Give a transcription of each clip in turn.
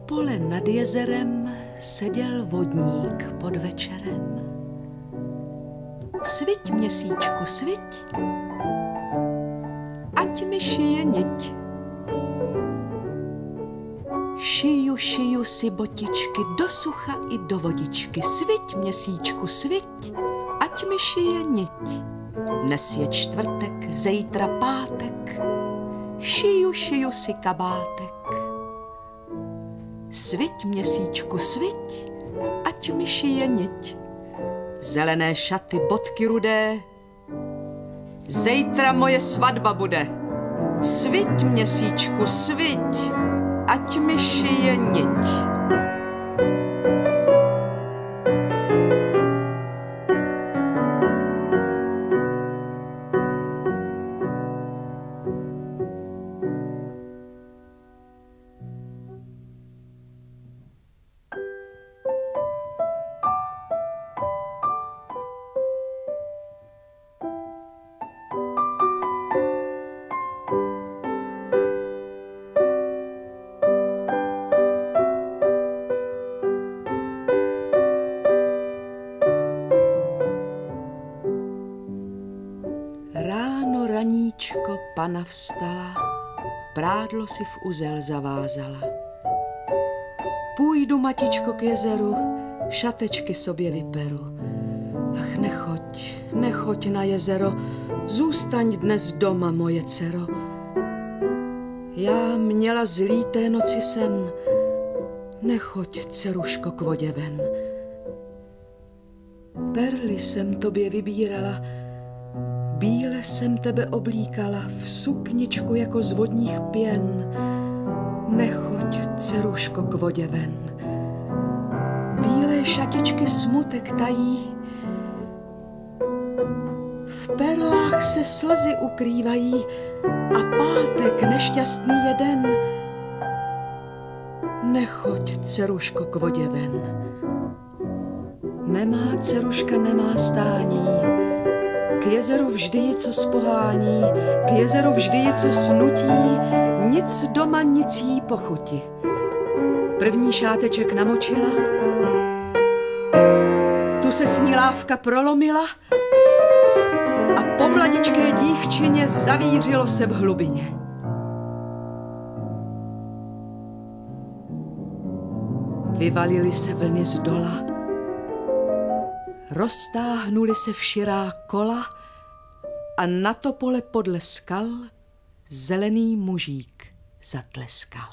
pole nad jezerem seděl vodník pod večerem. Sviť, měsíčku, sviť, ať mi šije niť. Šiju si botičky do sucha i do vodičky. Sviť, měsíčku, sviť, ať mi šije niť. Dnes je čtvrtek, zítra pátek, šiju si kabátek. Sviť, měsíčku, sviť, ať mi šije niť. Zelené šaty, bodky rudé, zítra moje svatba bude. Sviť, měsíčku, sviť, ať mi šije niť. Ráno raníčko pana vstala, prádlo si v uzel zavázala. Půjdu, matičko, k jezeru, šatečky sobě vyperu. Ach, nechoď na jezero, zůstaň dnes doma, moje dcero. Já měla zlý té noci sen, nechoď, dceruško, k vodě ven. Perly jsem tobě vybírala, bíle jsem tebe oblíkala v sukničku jako z vodních pěn. Nechoď, dceruško, k vodě ven. Bílé šatičky smutek tají, v perlách se slzy ukrývají a pátek nešťastný je den. Nechoď, dceruško, k vodě ven. Nemá dceruška, nemá stání, k jezeru vždy je co spohání, k jezeru vždy je co snutí, nic doma, nic jí pochuti. První šáteček namočila, tu se s ní lávka prolomila a po mladičké dívčině zavířilo se v hlubině. Vyvalily se vlny z dola, roztáhnuli se v širá kola a na to pole podle skal zelený mužík zatleskal.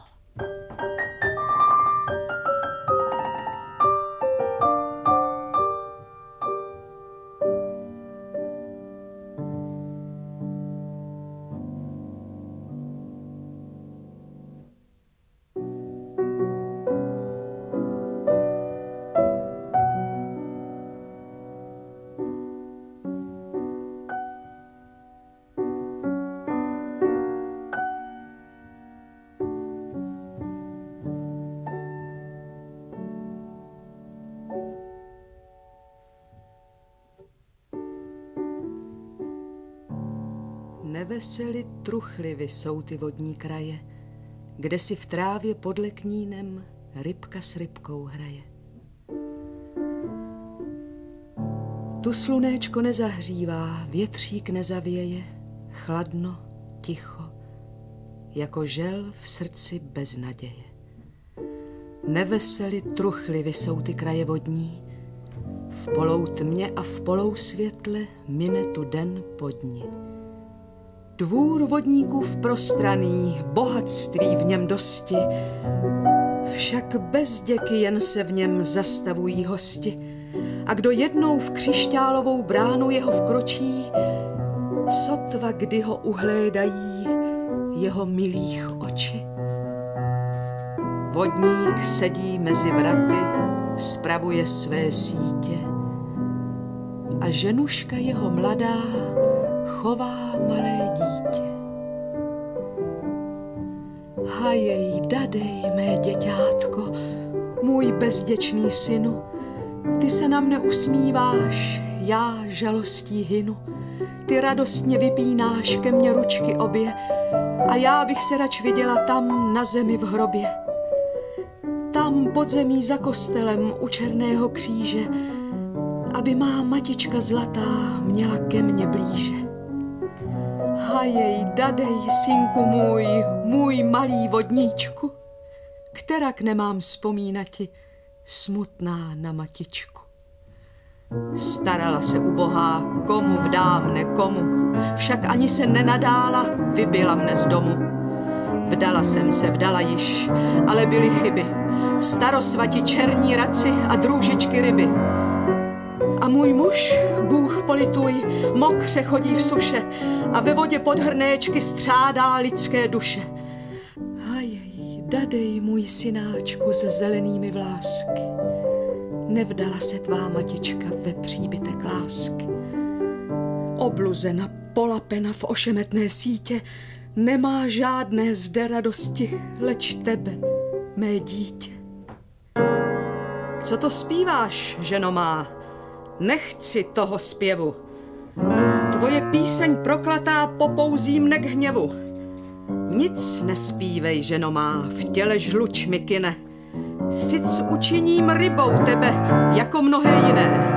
Nevesely truchlivy jsou ty vodní kraje, kde si v trávě pod leknínem rybka s rybkou hraje. Tu slunéčko nezahřívá, větřík nezavěje, chladno, ticho, jako žel v srdci bez naděje. Nevesely truchlivy jsou ty kraje vodní, v poloutmě a v polousvětle mine tu den po dni. Dvůr vodníků prostraný, bohatství v něm dosti, však bez děky jen se v něm zastavují hosti. A kdo jednou v křišťálovou bránu jeho vkročí, sotva kdy ho uhlédají jeho milých oči. Vodník sedí mezi vraty, spravuje své sítě a ženuška jeho mladá chová malé dítě. Hajej, dadej, mé děťátko, můj bezděčný synu, ty se na mne usmíváš, já žalostí hynu. Ty radostně vypínáš ke mně ručky obě a já bych se rač viděla tam na zemi v hrobě. mám podzemí za kostelem u Černého kříže, aby má matička zlatá měla ke mně blíže. Hajej, dadej, synku můj malý vodníčku, kterak nemám vzpomínati, smutná na matičku. Starala se ubohá, komu vdám, ne komu, však ani se nenadála, vybila mne z domu. Vdala již, ale byly chyby, starosvati černí raci a drůžičky ryby. A můj muž, Bůh polituj, mokře chodí v suše a ve vodě pod hrnéčky střádá lidské duše. Hajej, dadej, můj synáčku s zelenými vlásky, nevdala se tvá matička ve příbytek lásky. Obluzena, polapena v ošemetné sítě, nemá žádné zde radosti, leč tebe, mé dítě. Co to zpíváš, ženo má? Nechci toho zpěvu. Tvoje píseň proklatá popouzí mne k hněvu. Nic nespívej, ženo má, v těle žluč mi kyne. Sic učiním rybou tebe, jako mnohé jiné.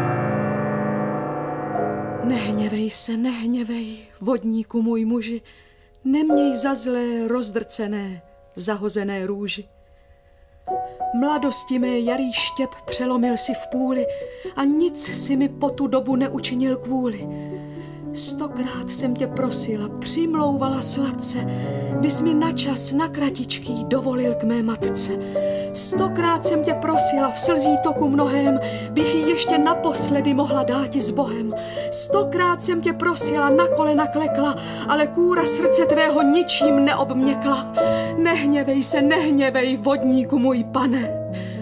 Nehněvej se, nehněvej, vodníku můj muži, neměj za zlé, rozdrcené, zahozené růži. Mladosti mé jarý štěp přelomil si v půli a nic si mi po tu dobu neučinil kvůli. 100krát jsem tě prosila, přimlouvala sladce, bys mi na čas, na kratičký dovolil k mé matce. 100krát jsem tě prosila, v slzí toku mnohém, bych jí ještě naposledy mohla dáti s Bohem. 100krát jsem tě prosila, na kolena klekla, ale kůra srdce tvého ničím neobměkla. Nehněvej se, nehněvej, vodníku můj pane.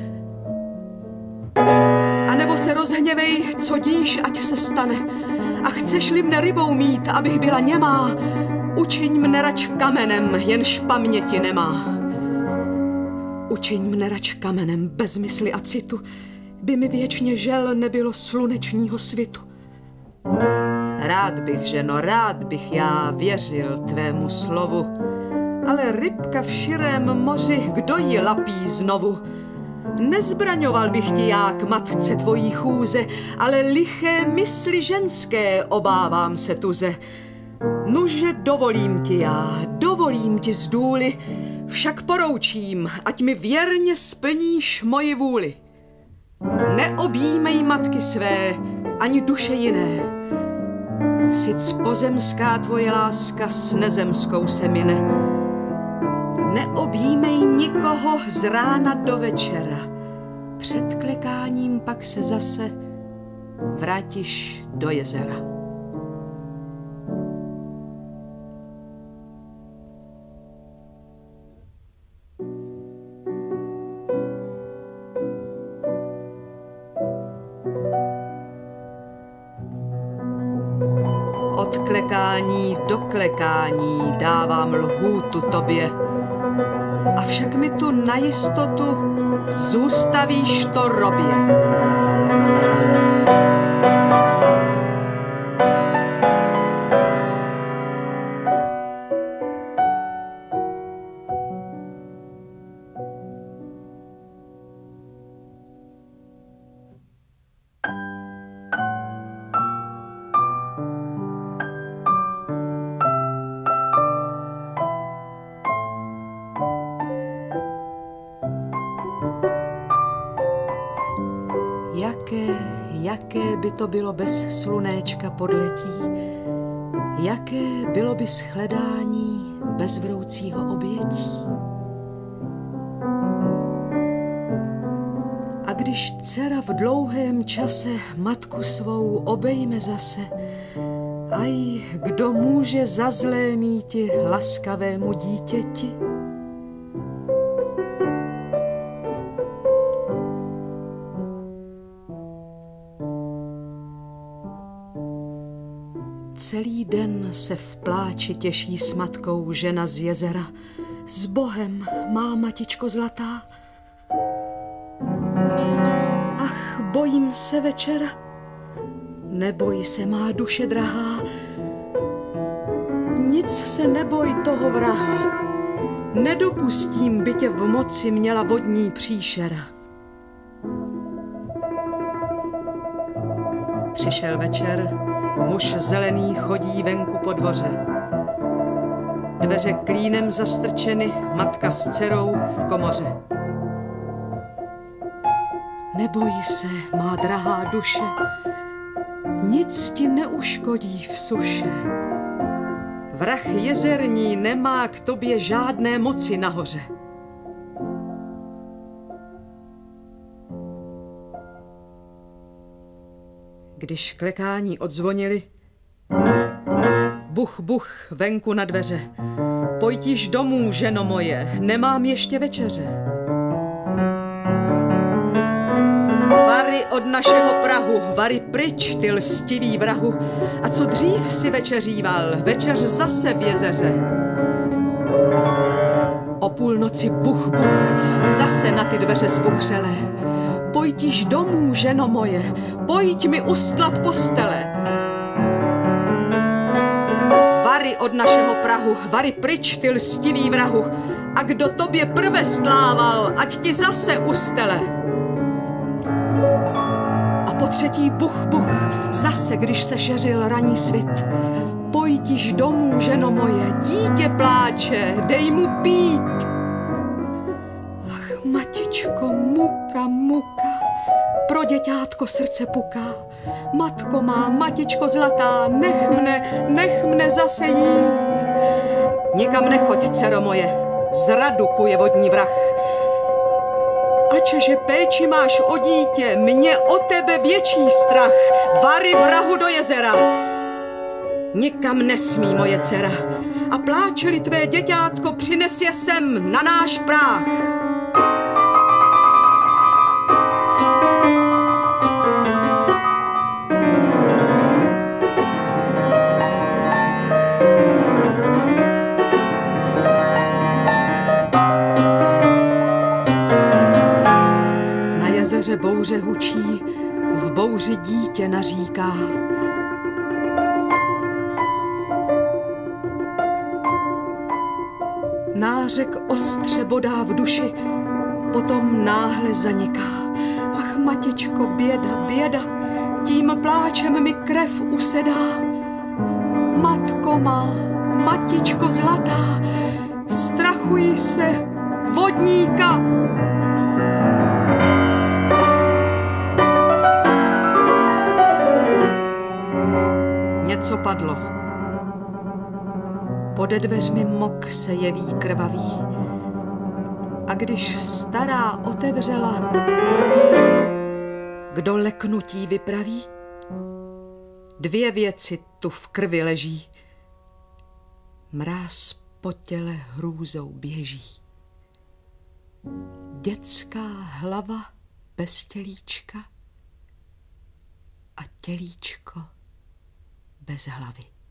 A nebo se rozhněvej, co díš, ať se stane. A chceš-li mne rybou mít, abych byla němá, učiň mne rač kamenem, jenž paměti nemá. Učiň mne rač kamenem bez mysli a citu, by mi věčně žel nebylo slunečního svitu. Rád bych, ženo, rád bych já věřil tvému slovu, ale rybka v širém moři, kdo ji lapí znovu? Nezbraňoval bych ti já k matce tvojí chůze, ale liché mysli ženské obávám se tuze. Nuže dovolím ti já, dovolím ti z důly, však poroučím, ať mi věrně splníš moji vůli. Neobjímej matky své, ani duše jiné. Sic pozemská tvoje láska s nezemskou se mine. Neobjímej nikoho z rána do večera. Před klekáním pak se zase vrátíš do jezera. Od klekání do klekání dávám lhůtu tobě, avšak mi tu na jistotu zůstavíš to robě. Jaké by to bylo bez slunéčka podletí, jaké bylo by shledání bez vroucího obětí. A když dcera v dlouhém čase matku svou obejme zase, aj kdo může za zlé míti laskavému dítěti? Celý den se v pláči těší s matkou žena z jezera. S Bohem, má matičko zlatá. Ach, bojím se večera. Neboj se, má duše drahá. Nic se neboj toho vraha. Nedopustím, by tě v moci měla vodní příšera. Přišel večer, muž zelený chodí venku po dvoře. Dveře klínem zastrčeny, matka s dcerou v komoře. Neboj se, má drahá duše, nic ti neuškodí v suše. Vrah jezerní nemá k tobě žádné moci nahoře. Když klekání odzvonili, buch, buch, venku na dveře. Pojď již domů, ženo moje, nemám ještě večeře. Vary od našeho prahu, vary pryč, ty lstivý vrahu. A co dřív si večeříval, večeř zase v jezeře. O půlnoci buch, buch, zase na ty dveře zbuchřelé. Pojď již domů, ženo moje, pojď mi ustlat postele. Vary od našeho prahu, vary pryč, ty lstivý vrahu. A kdo tobě prve stlával, ať ti zase ustele. A po třetí buch, buch, zase, když se šeřil ranní svit. Pojď již domů, ženo moje, dítě pláče, dej mu pít. Ach, matičko, muka, muka, pro děťátko srdce puká. Matko má, matičko zlatá, nech mne zase jít. Nikam nechoď, dcero moje, zradu kuje vodní vrah. Ačeže péči máš o dítě, mě o tebe větší strach. Vary vrahu do jezera. Nikam nesmí moje dcera. A pláče-li tvé děťátko, přines je sem na náš práh. Bouře hučí, v bouři dítě naříká. Nářek ostře bodá v duši, potom náhle zaniká. Ach, matičko, běda, běda, tím pláčem mi krev usedá. Matko má, matičko zlatá, strachuji se vodníka. Něco padlo. Pode dveřmi mok se jeví krvavý. A když stará otevřela, kdo leknutí vypraví? Dvě věci tu v krvi leží. Mráz po těle hrůzou běží. Dětská hlava bez tělíčka a tělíčko bez hlavy.